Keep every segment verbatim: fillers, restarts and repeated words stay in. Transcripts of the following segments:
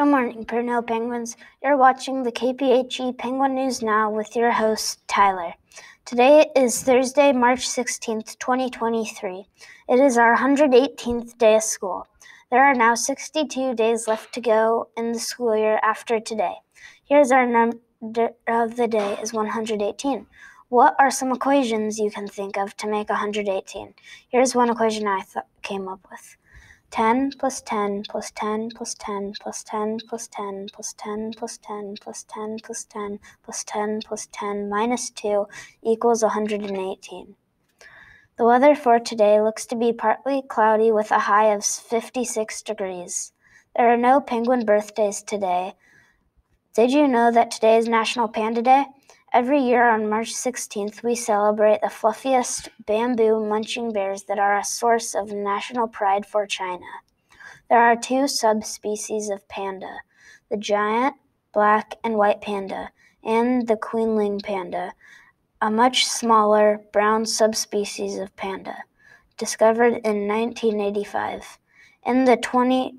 Good morning, Purnell Penguins. You're watching the K P H E Penguin News Now with your host, Tyler. Today is Thursday, March sixteenth, twenty twenty-three. It is our one hundred eighteenth day of school. There are now sixty-two days left to go in the school year after today. Here's our number of the day is one hundred eighteen. What are some equations you can think of to make one hundred eighteen? Here's one equation I th- came up with. ten plus ten plus ten plus ten plus ten plus ten plus ten plus ten plus ten plus ten plus ten plus ten minus two equals one hundred eighteen. The weather for today looks to be partly cloudy with a high of fifty-six degrees. There are no penguin birthdays today. Did you know that today is National Panda Day? Every year on March sixteenth, we celebrate the fluffiest bamboo-munching bears that are a source of national pride for China. There are two subspecies of panda, the giant black and white panda and the Queenling panda, a much smaller brown subspecies of panda, discovered in nineteen eighty-five. In the twenty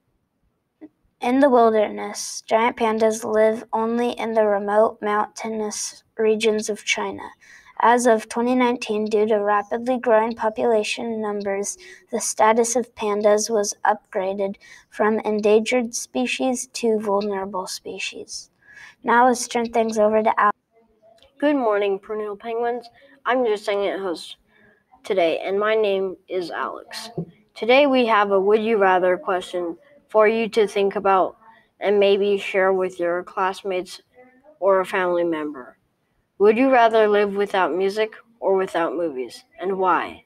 In the wilderness, giant pandas live only in the remote mountainous regions of China. As of twenty nineteen, due to rapidly growing population numbers, the status of pandas was upgraded from endangered species to vulnerable species. Now let's turn things over to Alex. Good morning, Purnell Penguins. I'm your second host today, and my name is Alex. Today we have a Would You Rather question for you to think about and maybe share with your classmates or a family member. Would you rather live without music or without movies, and why?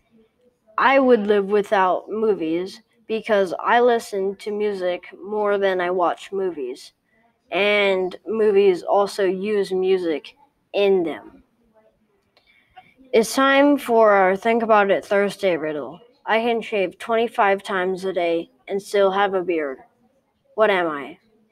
I would live without movies because I listen to music more than I watch movies, and movies also use music in them. It's time for our Think About It Thursday riddle. I can shave twenty-five times a day and still have a beard. What am I?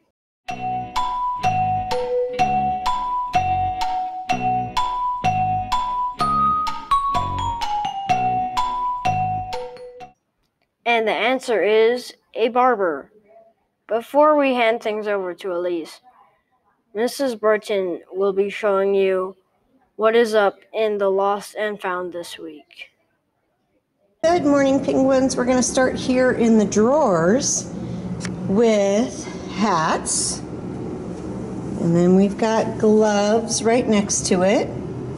And the answer is a barber. Before we hand things over to Elise, Missus Burton will be showing you what is up in the Lost and Found this week. Good morning, Penguins. We're going to start here in the drawers with hats. And then we've got gloves right next to it.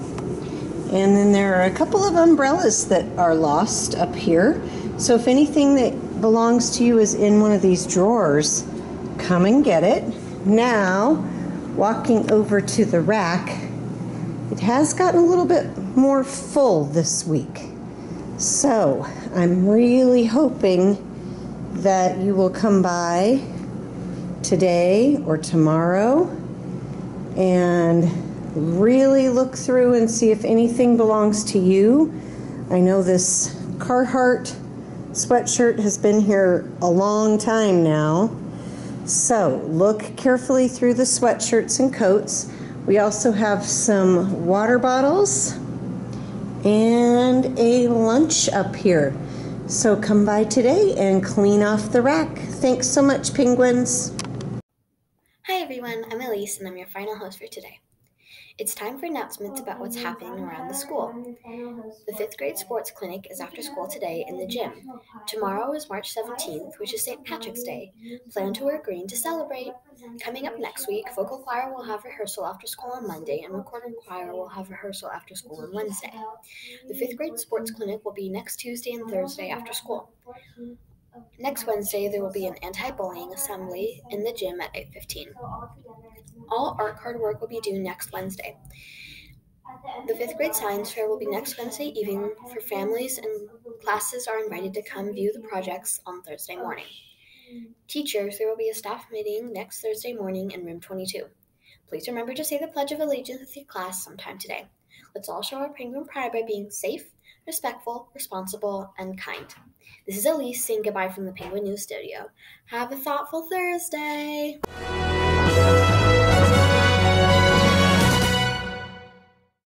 And then there are a couple of umbrellas that are lost up here. So if anything that belongs to you is in one of these drawers, come and get it. Now, walking over to the rack, it has gotten a little bit more full this week. So I'm really hoping that you will come by today or tomorrow and really look through and see if anything belongs to you. I know this Carhartt sweatshirt has been here a long time now. So look carefully through the sweatshirts and coats. We also have some water bottles and a lunch up here. So come by today and clean off the rack. Thanks so much, Penguins. Hi everyone, I'm Elise and I'm your final host for today. It's time for announcements about what's happening around the school. The fifth grade sports clinic is after school today in the gym. Tomorrow is March seventeenth, which is Saint Patrick's Day. Plan to wear green to celebrate. Coming up next week, vocal choir will have rehearsal after school on Monday and recording choir will have rehearsal after school on Wednesday. The fifth grade sports clinic will be next Tuesday and Thursday after school. Next Wednesday, there will be an anti-bullying assembly in the gym at eight fifteen. All art card work will be due next Wednesday. The fifth grade science fair will be next Wednesday evening for families, and classes are invited to come view the projects on Thursday morning. Teachers, there will be a staff meeting next Thursday morning in room twenty-two. Please remember to say the Pledge of Allegiance with your class sometime today. Let's all show our penguin pride by being safe, respectful, responsible, and kind. This is Elise saying goodbye from the Penguin News Studio. Have a thoughtful Thursday!